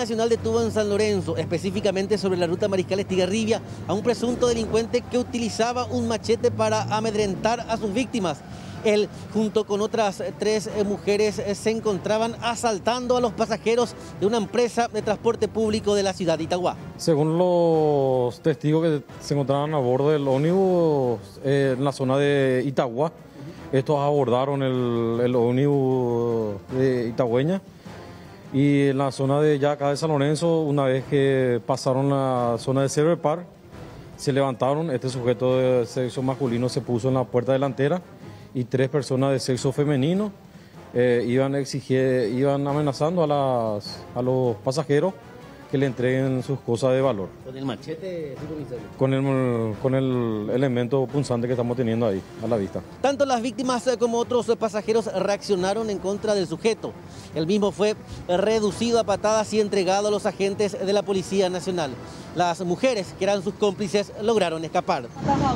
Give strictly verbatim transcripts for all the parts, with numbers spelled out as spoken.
Nacional detuvo en San Lorenzo, específicamente sobre la ruta Mariscal Estigarribia, a un presunto delincuente que utilizaba un machete para amedrentar a sus víctimas. Él, junto con otras tres mujeres, se encontraban asaltando a los pasajeros de una empresa de transporte público de la ciudad de Itagua. Según los testigos que se encontraban a bordo del ómnibus eh, en la zona de Itagua, estos abordaron el, el ómnibus de Itagüeña y en la zona de ya acá de San Lorenzo, una vez que pasaron la zona de Silver Park, se levantaron, este sujeto de sexo masculino se puso en la puerta delantera y tres personas de sexo femenino eh, iban, exigir, iban amenazando a, las, a los pasajeros que le entreguen sus cosas de valor. ¿Con el machete, sí, comisario? Con el, con el elemento punzante que estamos teniendo ahí, a la vista. Tanto las víctimas como otros pasajeros reaccionaron en contra del sujeto. El mismo fue reducido a patadas y entregado a los agentes de la Policía Nacional. Las mujeres, que eran sus cómplices, lograron escapar.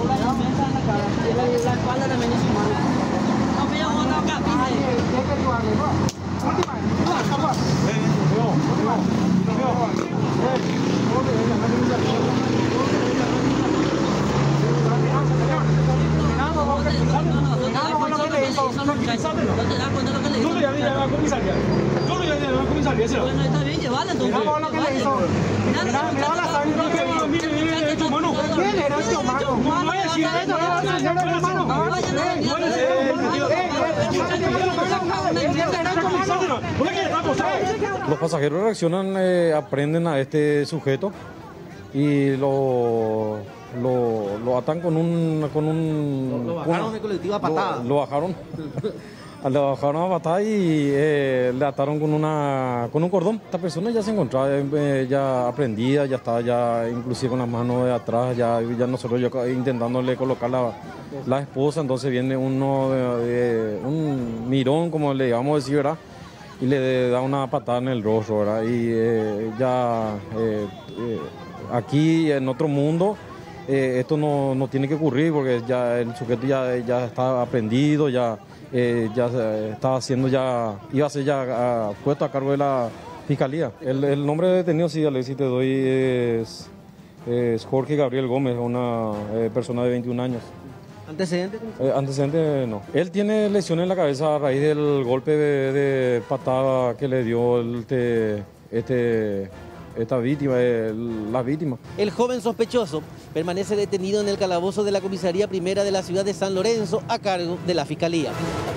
Los pasajeros reaccionan, eh, aprenden a este sujeto y lo, lo, lo atan con un... Con un lo, lo bajaron de colectivo a patada. Lo, lo bajaron. Le bajaron a patada y eh, le ataron con, una, con un cordón. Esta persona ya se encontraba eh, ya aprendida, ya estaba ya inclusive con las manos de atrás, ya, ya nosotros yo, intentándole colocar la, la esposa, entonces viene uno de, de, un mirón, como le íbamos a decir, ¿verdad? Y le da una patada en el rostro, ¿verdad? Y eh, ya eh, eh, aquí en otro mundo eh, esto no, no tiene que ocurrir porque ya el sujeto ya, ya está aprendido, ya... Eh, ya estaba haciendo ya, iba a ser ya uh, puesto a cargo de la fiscalía. El, el nombre de detenido, sí, Alexis, te doy, es, es Jorge Gabriel Gómez, una eh, persona de veintiún años. ¿Antecedentes? Eh, antecedentes, no. Él tiene lesiones en la cabeza a raíz del golpe de, de patada que le dio el, este, este, esta víctima, el, la víctima. El joven sospechoso permanece detenido en el calabozo de la Comisaría Primera de la ciudad de San Lorenzo a cargo de la Fiscalía.